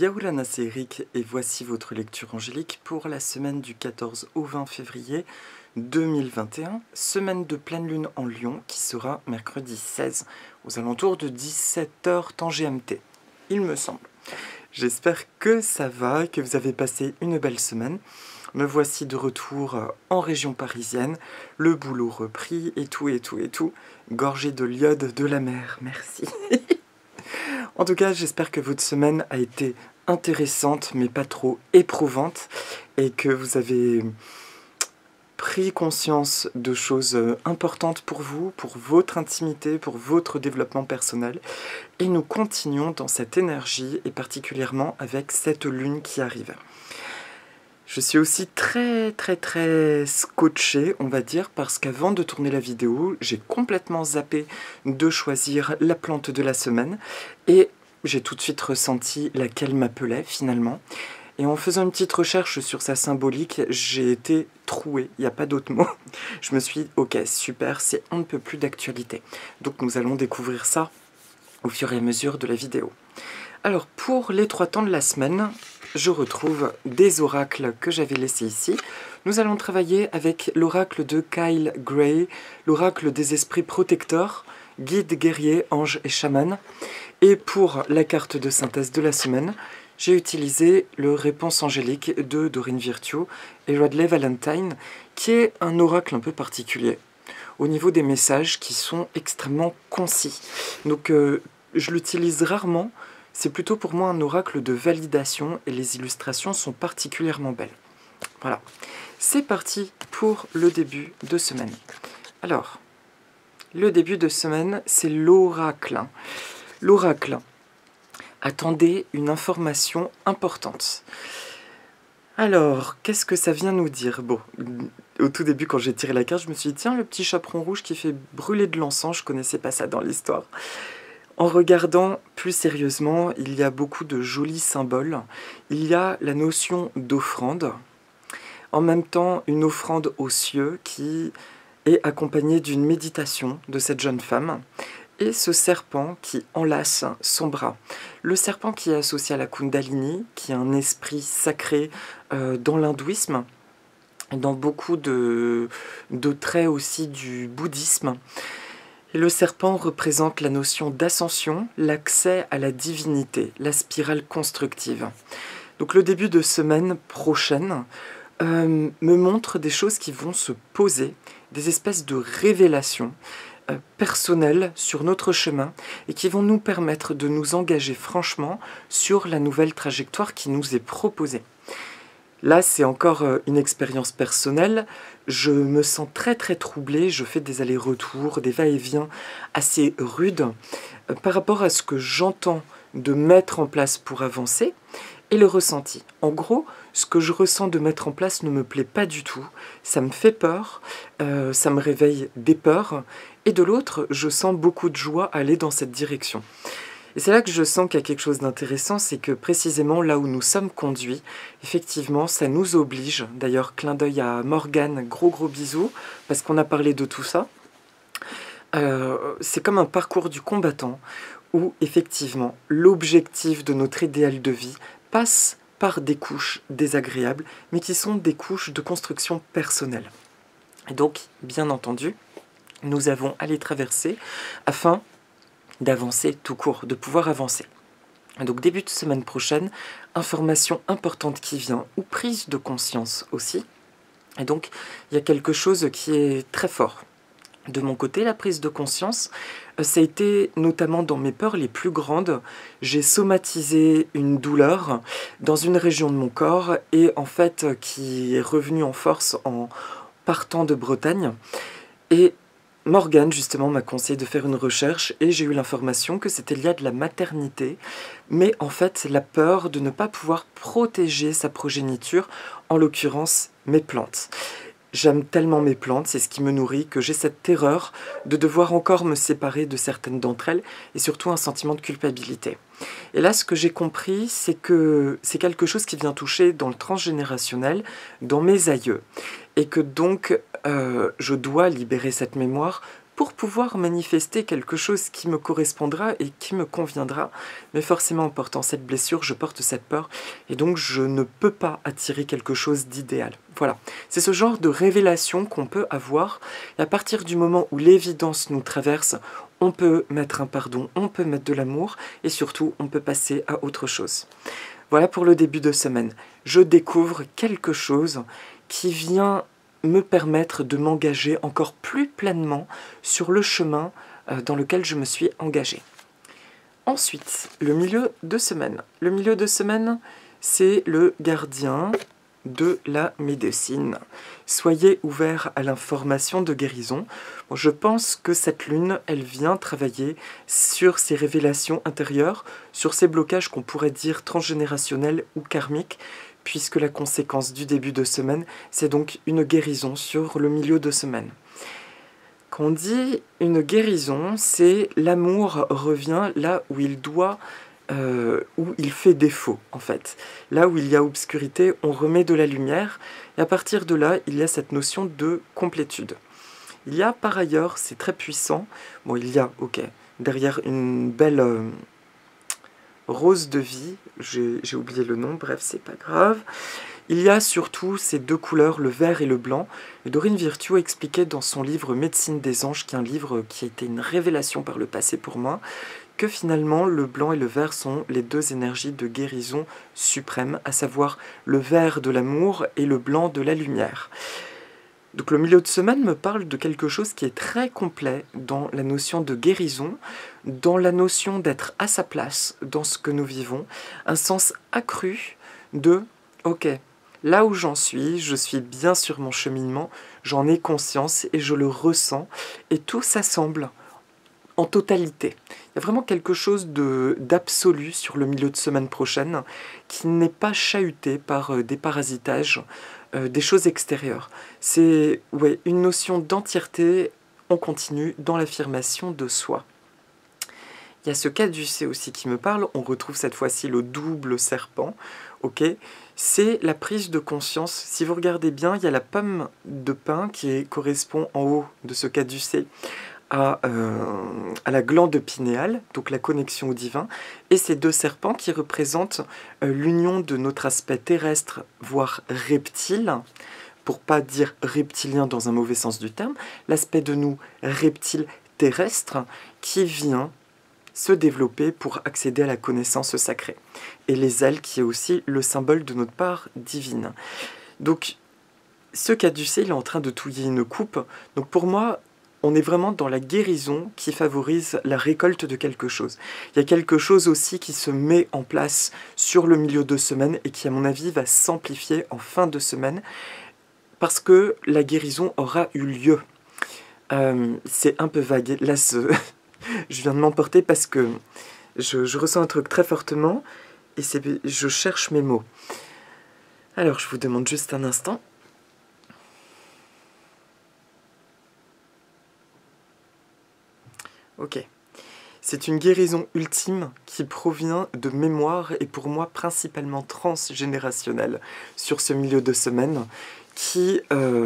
Yaoulana, c'est Eric et voici votre lecture angélique pour la semaine du 14 au 20 février 2021, semaine de pleine lune en Lion qui sera mercredi 16 aux alentours de 17h temps GMT, il me semble. J'espère que ça va, que vous avez passé une belle semaine. Me voici de retour en région parisienne, le boulot repris et tout, gorgé de l'iode de la mer, merci. En tout cas, j'espère que votre semaine a été intéressante, mais pas trop éprouvante, et que vous avez pris conscience de choses importantes pour vous, pour votre intimité, pour votre développement personnel. Et nous continuons dans cette énergie, et particulièrement avec cette lune qui arrive. Je suis aussi très scotché, on va dire, parce qu'avant de tourner la vidéo, j'ai complètement zappé de choisir la plante de la semaine et j'ai tout de suite ressenti laquelle m'appelait finalement. Et en faisant une petite recherche sur sa symbolique, j'ai été troué, il n'y a pas d'autre mot. Je me suis dit, ok, super, c'est on ne peut plus d'actualité. Donc nous allons découvrir ça au fur et à mesure de la vidéo. Alors pour les 3 temps de la semaine, je retrouve des oracles que j'avais laissés ici. Nous allons travailler avec l'oracle de Kyle Gray, l'oracle des esprits protecteurs, guides, guerriers, anges et chamans. Et pour la carte de synthèse de la semaine, j'ai utilisé le réponse angélique de Doreen Virtue et Radley Valentine, qui est un oracle un peu particulier, au niveau des messages qui sont extrêmement concis. Donc je l'utilise rarement. C'est plutôt pour moi un oracle de validation et les illustrations sont particulièrement belles. Voilà, c'est parti pour le début de semaine. Alors, le début de semaine, c'est l'oracle. L'oracle, attendez une information importante. Alors, qu'est-ce que ça vient nous dire? Bon, au tout début, quand j'ai tiré la carte, je me suis dit, tiens, le petit chaperon rouge qui fait brûler de l'encens, je connaissais pas ça dans l'histoire. En regardant plus sérieusement, il y a beaucoup de jolis symboles. Il y a la notion d'offrande. En même temps, une offrande aux cieux qui est accompagnée d'une méditation de cette jeune femme. Et ce serpent qui enlace son bras. Le serpent qui est associé à la Kundalini, qui est un esprit sacré dans l'hindouisme, et dans beaucoup de traits aussi du bouddhisme. Et le serpent représente la notion d'ascension, l'accès à la divinité, la spirale constructive. Donc le début de semaine prochaine me montre des choses qui vont se poser, des espèces de révélations personnelles sur notre chemin et qui vont nous permettre de nous engager franchement sur la nouvelle trajectoire qui nous est proposée. Là, c'est encore une expérience personnelle. Je me sens très troublée. Je fais des allers-retours, des va-et-vient assez rudes par rapport à ce que j'entends de mettre en place pour avancer et le ressenti. En gros, ce que je ressens de mettre en place ne me plaît pas du tout. Ça me fait peur, ça me réveille des peurs. Et de l'autre, je sens beaucoup de joie à aller dans cette direction. Et c'est là que je sens qu'il y a quelque chose d'intéressant, c'est que précisément là où nous sommes conduits, effectivement, ça nous oblige. D'ailleurs, clin d'œil à Morgane, gros bisous, parce qu'on a parlé de tout ça. C'est comme un parcours du combattant, où effectivement, l'objectif de notre idéal de vie passe par des couches désagréables, mais qui sont des couches de construction personnelle. Et donc, bien entendu, nous avons à les traverser afin d'avancer tout court, de pouvoir avancer. Donc début de semaine prochaine, information importante qui vient, ou prise de conscience aussi. Et donc il y a quelque chose qui est très fort. De mon côté, la prise de conscience, ça a été notamment dans mes peurs les plus grandes. J'ai somatisé une douleur dans une région de mon corps et en fait qui est revenue en force en partant de Bretagne. Et Morgane, justement, m'a conseillé de faire une recherche et j'ai eu l'information que c'était lié à de la maternité, mais en fait, la peur de ne pas pouvoir protéger sa progéniture, en l'occurrence, mes plantes. J'aime tellement mes plantes, c'est ce qui me nourrit, que j'ai cette terreur de devoir encore me séparer de certaines d'entre elles et surtout un sentiment de culpabilité. Et là, ce que j'ai compris, c'est que c'est quelque chose qui vient toucher dans le transgénérationnel, dans mes aïeux. Et que donc, je dois libérer cette mémoire pour pouvoir manifester quelque chose qui me correspondra et qui me conviendra. Mais forcément, en portant cette blessure, je porte cette peur et donc je ne peux pas attirer quelque chose d'idéal. Voilà, c'est ce genre de révélation qu'on peut avoir et à partir du moment où l'évidence nous traverse, on peut mettre un pardon, on peut mettre de l'amour et surtout, on peut passer à autre chose. Voilà pour le début de semaine. Je découvre quelque chose qui vient me permettre de m'engager encore plus pleinement sur le chemin dans lequel je me suis engagée. Ensuite, le milieu de semaine. Le milieu de semaine, c'est le gardien de la médecine. Soyez ouverts à l'information de guérison. Bon, je pense que cette lune, elle vient travailler sur ces révélations intérieures, sur ces blocages qu'on pourrait dire transgénérationnels ou karmiques, puisque la conséquence du début de semaine, c'est donc une guérison sur le milieu de semaine. Quand on dit une guérison, c'est l'amour revient là où il doit, où il fait défaut, en fait. Là où il y a obscurité, on remet de la lumière, et à partir de là, il y a cette notion de complétude. Il y a par ailleurs, c'est très puissant, bon, il y a, ok, derrière une belle rose de vie, j'ai oublié le nom, bref, c'est pas grave. Il y a surtout ces deux couleurs, le vert et le blanc. Et Dorine Virtue expliquait dans son livre Médecine des anges, qui est un livre qui a été une révélation par le passé pour moi, que finalement le blanc et le vert sont les deux énergies de guérison suprême, à savoir le vert de l'amour et le blanc de la lumière. Donc le milieu de semaine me parle de quelque chose qui est très complet dans la notion de guérison, dans la notion d'être à sa place dans ce que nous vivons, un sens accru de « ok, là où j'en suis, je suis bien sur mon cheminement, j'en ai conscience et je le ressens, et tout s'assemble en totalité. » Il y a vraiment quelque chose d'absolu sur le milieu de semaine prochaine qui n'est pas chahuté par des parasitages, des choses extérieures. C'est une notion d'entièreté, on continue dans l'affirmation de soi. Il y a ce caducée aussi qui me parle, on retrouve cette fois-ci le double serpent, ok. C'est la prise de conscience. Si vous regardez bien, il y a la pomme de pin qui correspond en haut de ce caducée à la glande pinéale, donc la connexion au divin, et ces deux serpents qui représentent l'union de notre aspect terrestre, voire reptile, pour pas dire reptilien dans un mauvais sens du terme, l'aspect de nous reptile terrestre qui vient se développer pour accéder à la connaissance sacrée. Et les ailes qui est aussi le symbole de notre part divine. Donc, ce caducée, il est en train de touiller une coupe. Donc pour moi, on est vraiment dans la guérison qui favorise la récolte de quelque chose. Il y a quelque chose aussi qui se met en place sur le milieu de semaine et qui, à mon avis, va s'amplifier en fin de semaine parce que la guérison aura eu lieu. C'est un peu vague. Là, je viens de m'emporter parce que je ressens un truc très fortement et je cherche mes mots. Alors, je vous demande juste un instant. Ok. C'est une guérison ultime qui provient de mémoire et pour moi principalement transgénérationnelle sur ce milieu de semaine qui,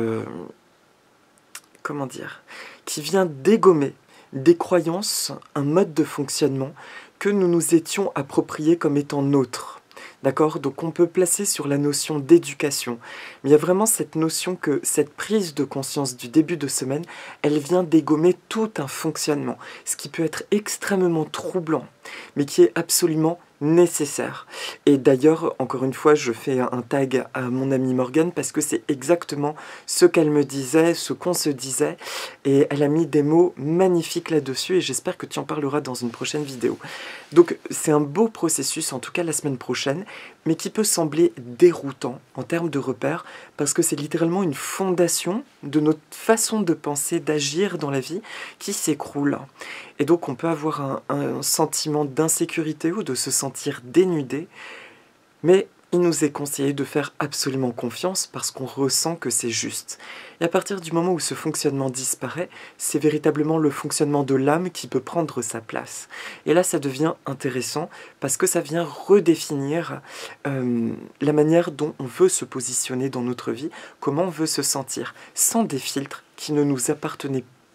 qui vient dégommer des croyances, un mode de fonctionnement que nous nous étions appropriés comme étant nôtres. D'accord? Donc on peut placer sur la notion d'éducation. Mais il y a vraiment cette notion que cette prise de conscience du début de semaine, elle vient dégommer tout un fonctionnement. Ce qui peut être extrêmement troublant, mais qui est absolument nécessaire. Et d'ailleurs, encore une fois, je fais un tag à mon amie Morgane parce que c'est exactement ce qu'elle me disait, ce qu'on se disait. Et elle a mis des mots magnifiques là-dessus et j'espère que tu en parleras dans une prochaine vidéo. Donc c'est un beau processus, en tout cas la semaine prochaine, mais qui peut sembler déroutant en termes de repères parce que c'est littéralement une fondation de notre façon de penser, d'agir dans la vie qui s'écroule. Et donc on peut avoir un sentiment d'insécurité ou de se sentir dénudé, mais il nous est conseillé de faire absolument confiance parce qu'on ressent que c'est juste. Et à partir du moment où ce fonctionnement disparaît, c'est véritablement le fonctionnement de l'âme qui peut prendre sa place. Et là, ça devient intéressant parce que ça vient redéfinir la manière dont on veut se positionner dans notre vie, comment on veut se sentir, sans des filtres qui ne nous appartenaient pas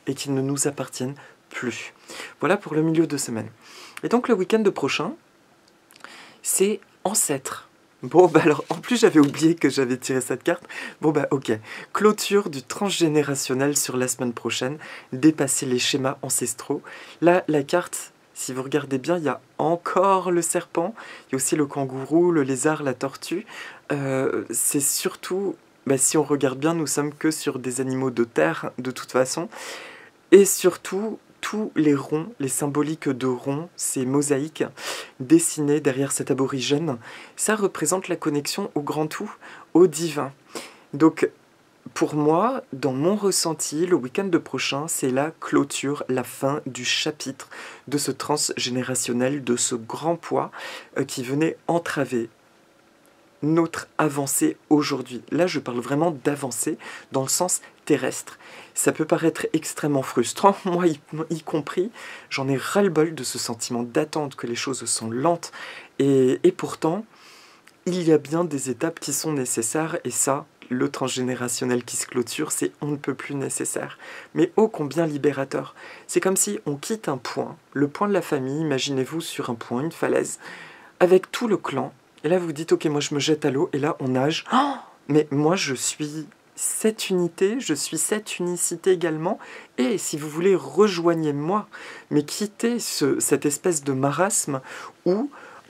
et qu'ils ne nous appartiennent plus. Voilà pour le milieu de semaine. Et donc le week-end prochain, c'est Ancêtre. Bon, bah alors, en plus j'avais oublié que j'avais tiré cette carte. Bon, bah ok. Clôture du transgénérationnel sur la semaine prochaine. Dépasser les schémas ancestraux. Là, la carte, si vous regardez bien, il y a encore le serpent. Il y a aussi le kangourou, le lézard, la tortue. C'est surtout... Bah, si on regarde bien, nous sommes que sur des animaux de terre, de toute façon. Et surtout, tous les ronds, les symboliques de ronds, ces mosaïques dessinées derrière cet aborigène, ça représente la connexion au grand tout, au divin. Donc, pour moi, dans mon ressenti, le week-end prochain, c'est la clôture, la fin du chapitre de ce transgénérationnel, de ce grand poids qui venait entraver notre avancée aujourd'hui. Là, je parle vraiment d'avancée dans le sens terrestre. Ça peut paraître extrêmement frustrant, moi y compris. J'en ai ras-le-bol de ce sentiment d'attente que les choses sont lentes. Et pourtant, il y a bien des étapes qui sont nécessaires. Et ça, le transgénérationnel qui se clôture, c'est on ne peut plus nécessaire. Mais ô combien libérateur. C'est comme si on quitte un point, le point de la famille, imaginez-vous sur un point, une falaise, avec tout le clan. Et là, vous dites, ok, moi je me jette à l'eau, et là on nage. Oh, mais moi je suis cette unité, je suis cette unicité également. Et si vous voulez, rejoignez-moi, mais quittez cette espèce de marasme où,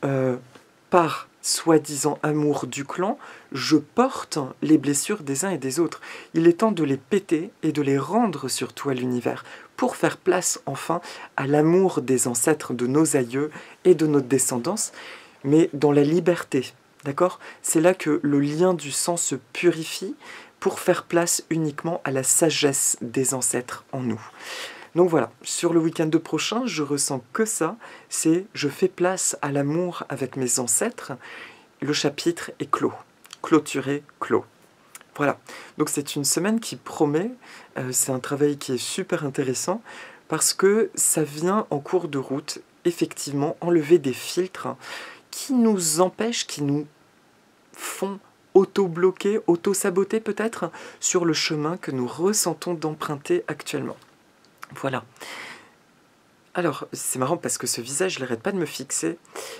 par soi-disant amour du clan, je porte les blessures des uns et des autres. Il est temps de les péter et de les rendre surtout à l'univers, pour faire place enfin à l'amour des ancêtres, de nos aïeux et de notre descendance, mais dans la liberté, d'accord? C'est là que le lien du sang se purifie pour faire place uniquement à la sagesse des ancêtres en nous. Donc voilà, sur le week-end prochain, je ressens que ça, c'est je fais place à l'amour avec mes ancêtres, le chapitre est clos, clôturé, clos. Voilà, donc c'est une semaine qui promet, c'est un travail qui est super intéressant, parce que ça vient en cours de route, effectivement, enlever des filtres qui nous empêchent, qui nous font auto-bloquer, auto-saboter peut-être, sur le chemin que nous ressentons d'emprunter actuellement. Voilà. Alors, c'est marrant parce que ce visage, il n'arrête pas de me fixer.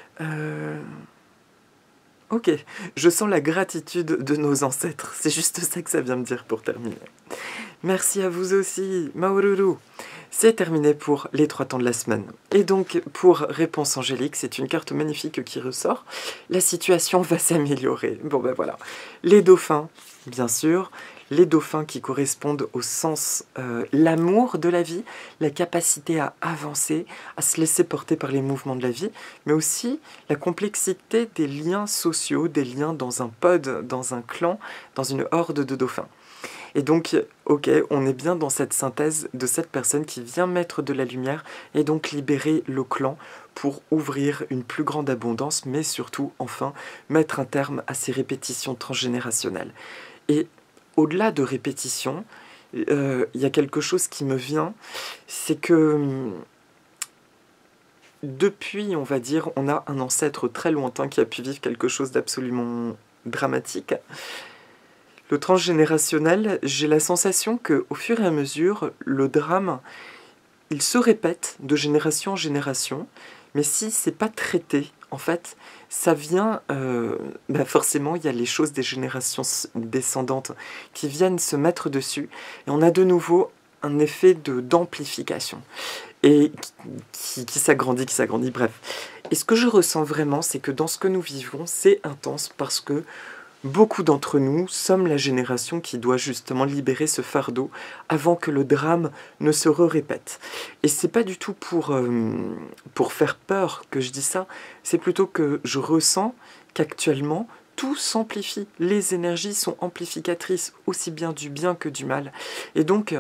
Ok, je sens la gratitude de nos ancêtres. C'est juste ça que ça vient me dire pour terminer. Merci à vous aussi, Maururu. C'est terminé pour les 3 temps de la semaine. Et donc, pour Réponse Angélique, c'est une carte magnifique qui ressort. La situation va s'améliorer. Bon ben voilà. Les dauphins, bien sûr. Les dauphins qui correspondent au sens, l'amour de la vie, la capacité à avancer, à se laisser porter par les mouvements de la vie, mais aussi la complexité des liens sociaux, des liens dans un pod, dans un clan, dans une horde de dauphins. Et donc, ok, on est bien dans cette synthèse de cette personne qui vient mettre de la lumière et donc libérer le clan pour ouvrir une plus grande abondance, mais surtout, enfin, mettre un terme à ces répétitions transgénérationnelles. Et au-delà de répétitions, il y a quelque chose qui me vient, c'est que depuis, on va dire, on a un ancêtre très lointain qui a pu vivre quelque chose d'absolument dramatique. Le transgénérationnel, j'ai la sensation qu'au fur et à mesure, le drame, il se répète de génération en génération, mais si c'est pas traité, en fait, ça vient, forcément, il y a les choses des générations descendantes qui viennent se mettre dessus, et on a de nouveau un effet d'amplification, et qui s'agrandit, bref. Et ce que je ressens vraiment, c'est que dans ce que nous vivons, c'est intense, parce que beaucoup d'entre nous sommes la génération qui doit justement libérer ce fardeau avant que le drame ne se répète. Et c'est pas du tout pour faire peur que je dis ça, c'est plutôt que je ressens qu'actuellement, tout s'amplifie. Les énergies sont amplificatrices, aussi bien du bien que du mal. Et donc,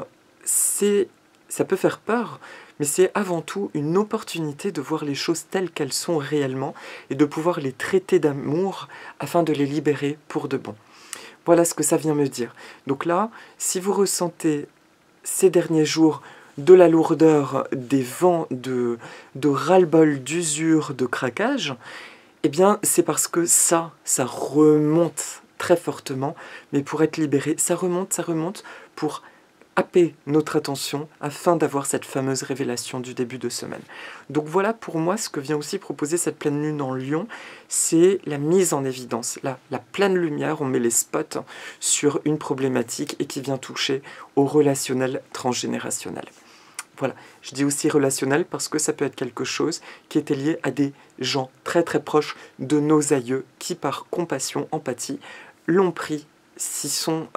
ça peut faire peur, mais c'est avant tout une opportunité de voir les choses telles qu'elles sont réellement et de pouvoir les traiter d'amour afin de les libérer pour de bon. Voilà ce que ça vient me dire. Donc là, si vous ressentez ces derniers jours de la lourdeur, des vents de ras-le-bol, d'usure, de craquage, eh bien c'est parce que ça remonte très fortement, mais pour être libéré, ça remonte pour happer notre attention afin d'avoir cette fameuse révélation du début de semaine. Donc voilà pour moi ce que vient aussi proposer cette pleine lune en Lion, c'est la mise en évidence. Là, la pleine lumière, on met les spots sur une problématique et qui vient toucher au relationnel transgénérationnel. Voilà, je dis aussi relationnel parce que ça peut être quelque chose qui était lié à des gens très très proches de nos aïeux qui par compassion, empathie, l'ont pris, s'y sont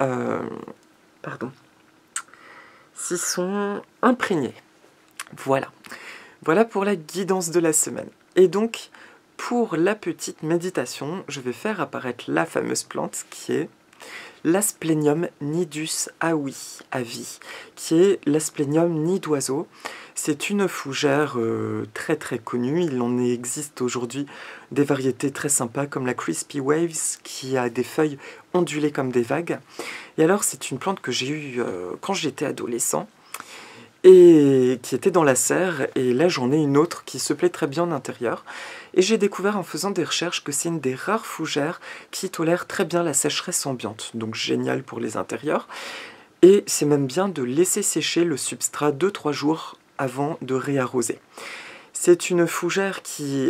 imprégnés. Voilà. Voilà pour la guidance de la semaine. Et donc, pour la petite méditation, je vais faire apparaître la fameuse plante qui est l'Asplenium nidus avi, qui est l'Asplenium nid d'oiseau. C'est une fougère très très connue. Il en existe aujourd'hui des variétés très sympas comme la Crispy Waves qui a des feuilles ondulées comme des vagues. Et alors c'est une plante que j'ai eue quand j'étais adolescent et qui était dans la serre, et là j'en ai une autre qui se plaît très bien en intérieur. Et j'ai découvert en faisant des recherches que c'est une des rares fougères qui tolère très bien la sécheresse ambiante, donc génial pour les intérieurs. Et c'est même bien de laisser sécher le substrat 2-3 jours avant de réarroser. C'est une fougère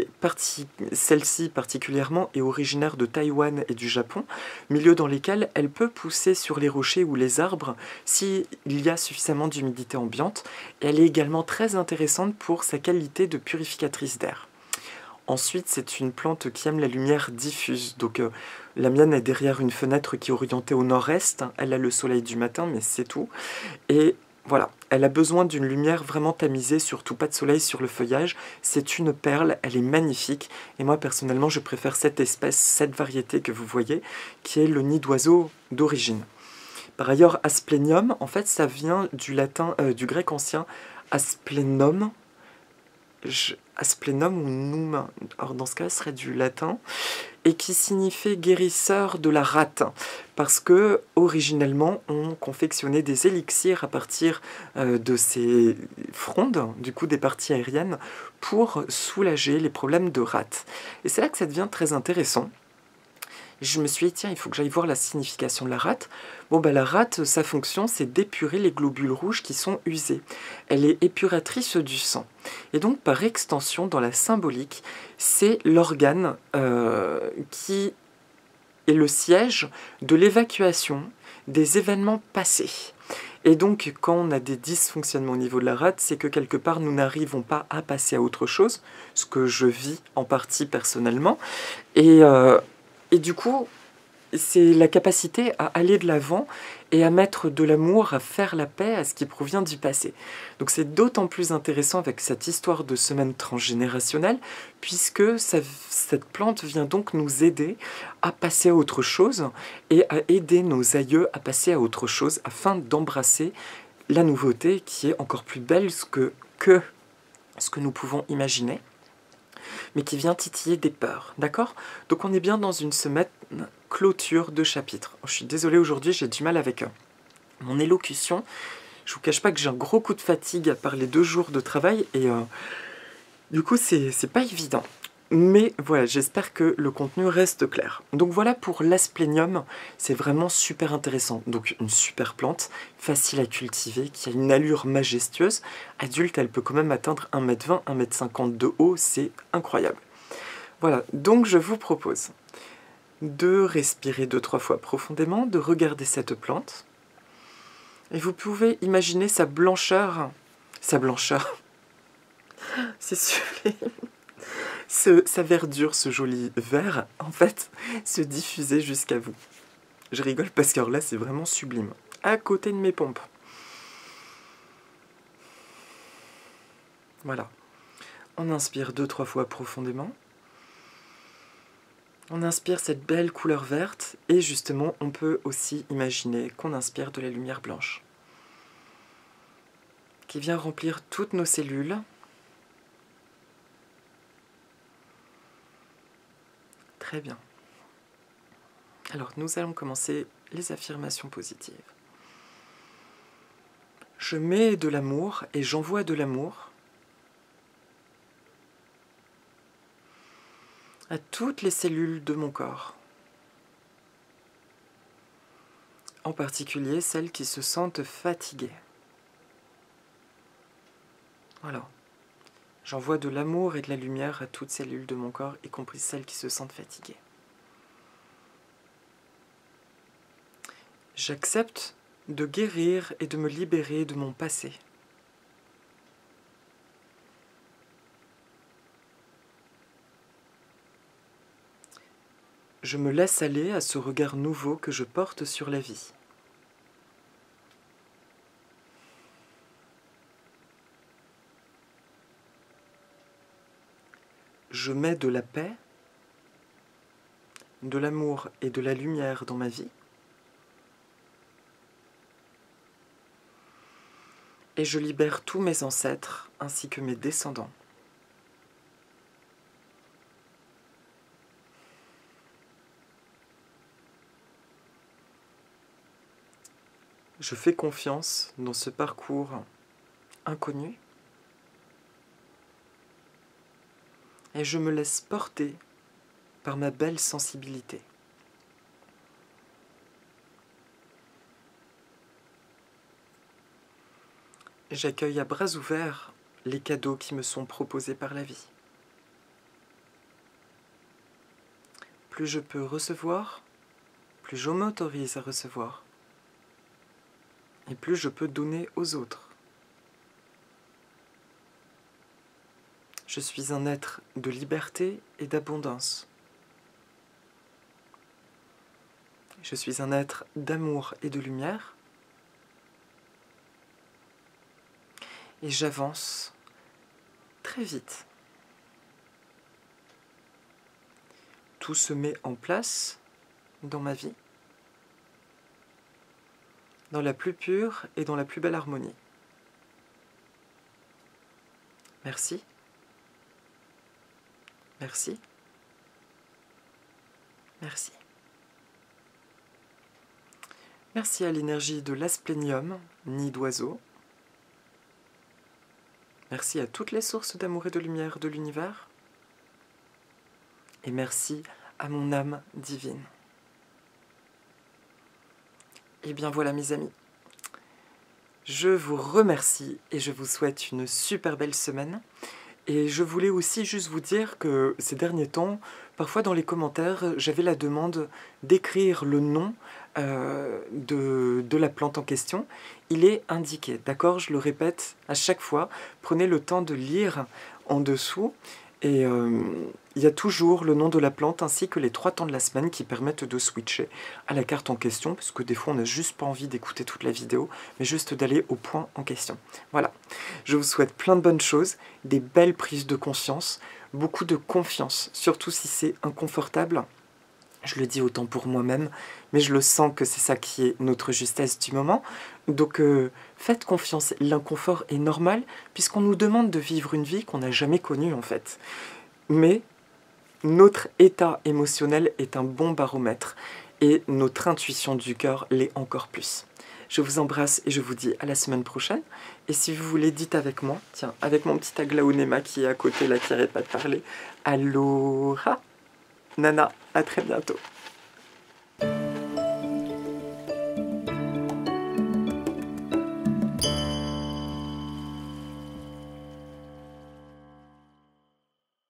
celle-ci particulièrement, est originaire de Taïwan et du Japon, milieu dans lesquels elle peut pousser sur les rochers ou les arbres s'il y a suffisamment d'humidité ambiante. Et elle est également très intéressante pour sa qualité de purificatrice d'air. Ensuite, c'est une plante qui aime la lumière diffuse. Donc, la mienne est derrière une fenêtre qui est orientée au nord-est. Elle a le soleil du matin, mais c'est tout. Et voilà, elle a besoin d'une lumière vraiment tamisée, surtout pas de soleil sur le feuillage. C'est une perle, elle est magnifique. Et moi, personnellement, je préfère cette espèce, cette variété que vous voyez, qui est le nid d'oiseau d'origine. Par ailleurs, asplenium, en fait, ça vient du grec ancien asplenum. Asplenum ou num, alors dans ce cas, ce serait du latin, et qui signifie guérisseur de la rate, parce que originellement on confectionnait des élixirs à partir de ces frondes, du coup des parties aériennes, pour soulager les problèmes de rate. Et c'est là que ça devient très intéressant. Je me suis dit, tiens, il faut que j'aille voir la signification de la rate. Bon, la rate, sa fonction, c'est d'épurer les globules rouges qui sont usés. Elle est épuratrice du sang. Et donc, par extension, dans la symbolique, c'est l'organe qui est le siège de l'évacuation des événements passés. Et donc, quand on a des dysfonctionnements au niveau de la rate, c'est que quelque part, nous n'arrivons pas à passer à autre chose, ce que je vis en partie personnellement. Et du coup, c'est la capacité à aller de l'avant et à mettre de l'amour, à faire la paix à ce qui provient du passé. Donc c'est d'autant plus intéressant avec cette histoire de semaine transgénérationnelle, puisque cette plante vient donc nous aider à passer à autre chose et à aider nos aïeux à passer à autre chose afin d'embrasser la nouveauté qui est encore plus belle que ce que nous pouvons imaginer, mais qui vient titiller des peurs, d'accord? Donc on est bien dans une semaine clôture de chapitre. Je suis désolée, aujourd'hui, j'ai du mal avec mon élocution. Je vous cache pas que j'ai un gros coup de fatigue par les 2 jours de travail, et du coup, c'est pas évident. Mais voilà, j'espère que le contenu reste clair. Donc voilà pour l'asplenium, c'est vraiment super intéressant. Donc une super plante, facile à cultiver, qui a une allure majestueuse. Adulte, elle peut quand même atteindre 1,20 m, 1,50 m de haut, c'est incroyable. Voilà, donc je vous propose de respirer 2-3 fois profondément, de regarder cette plante. Et vous pouvez imaginer sa blancheur, c'est sublime. Sa verdure, ce joli vert, en fait, se diffuser jusqu'à vous. Je rigole parce que là, c'est vraiment sublime. À côté de mes pompes. Voilà. On inspire 2-3 fois profondément. On inspire cette belle couleur verte. Et justement, on peut aussi imaginer qu'on inspire de la lumière blanche, qui vient remplir toutes nos cellules. Très bien. Alors, nous allons commencer les affirmations positives. Je mets de l'amour et j'envoie de l'amour à toutes les cellules de mon corps. en particulier celles qui se sentent fatiguées. Voilà. J'envoie de l'amour et de la lumière à toutes cellules de mon corps, y compris celles qui se sentent fatiguées. J'accepte de guérir et de me libérer de mon passé. Je me laisse aller à ce regard nouveau que je porte sur la vie. Je mets de la paix, de l'amour et de la lumière dans ma vie. Et je libère tous mes ancêtres ainsi que mes descendants. Je fais confiance dans ce parcours inconnu et je me laisse porter par ma belle sensibilité. J'accueille à bras ouverts les cadeaux qui me sont proposés par la vie. Plus je peux recevoir, plus je m'autorise à recevoir. Et plus je peux donner aux autres. Je suis un être de liberté et d'abondance. Je suis un être d'amour et de lumière. Et j'avance très vite. Tout se met en place dans ma vie, dans la plus pure et dans la plus belle harmonie. Merci. Merci. Merci. Merci à l'énergie de l'Asplénium, nid d'oiseau. Merci à toutes les sources d'amour et de lumière de l'univers. Et merci à mon âme divine. Et bien voilà mes amis. Je vous remercie et je vous souhaite une super belle semaine. Et je voulais aussi juste vous dire que ces derniers temps, parfois dans les commentaires, j'avais la demande d'écrire le nom de la plante en question. Il est indiqué, d'accord? Je le répète à chaque fois. Prenez le temps de lire en dessous. Et il y a toujours le nom de la plante ainsi que les 3 temps de la semaine qui permettent de switcher à la carte en question, parce que des fois on n'a juste pas envie d'écouter toute la vidéo, mais juste d'aller au point en question. Voilà, je vous souhaite plein de bonnes choses, des belles prises de conscience, beaucoup de confiance, surtout si c'est inconfortable. Je le dis autant pour moi-même, mais je le sens que c'est ça qui est notre justesse du moment. Donc faites confiance, l'inconfort est normal, puisqu'on nous demande de vivre une vie qu'on n'a jamais connue en fait. Mais notre état émotionnel est un bon baromètre, et notre intuition du cœur l'est encore plus. Je vous embrasse et je vous dis à la semaine prochaine. Et si vous voulez, dites avec moi, tiens, avec mon petit Aglaonema qui est à côté là, qui arrête pas de parler. Aloha Nana, à très bientôt.